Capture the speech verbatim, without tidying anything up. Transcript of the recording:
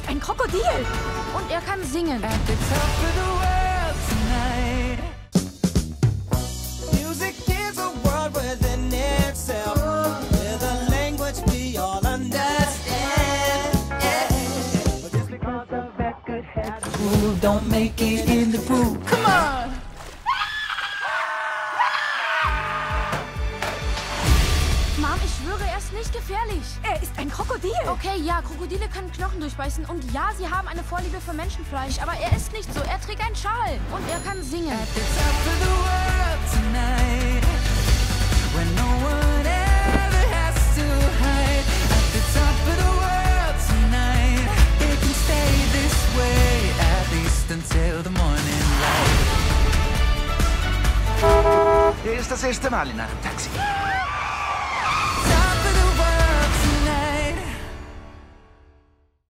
ist ein Krokodil. Und er kann singen. At the top of the world tonight. Music is a world within itself, with a language we all understand. Yeah. But just because the record has a groove, don't make it in the groove. Come on! Mom, ich schwöre, er ist nicht gefährlich. Er ist ein Krokodil. Okay, ja, Krokodile können Knochen durchbeißen und ja, sie haben eine Vorliebe für Menschenfleisch, aber er ist nicht so. Er trägt einen Schal und er kann singen. At the top of the world tonight, when no one ever has to hide. At the top of the world tonight, it can stay this way, at least until the morning light. Ist das erste Mal in einem Taxi.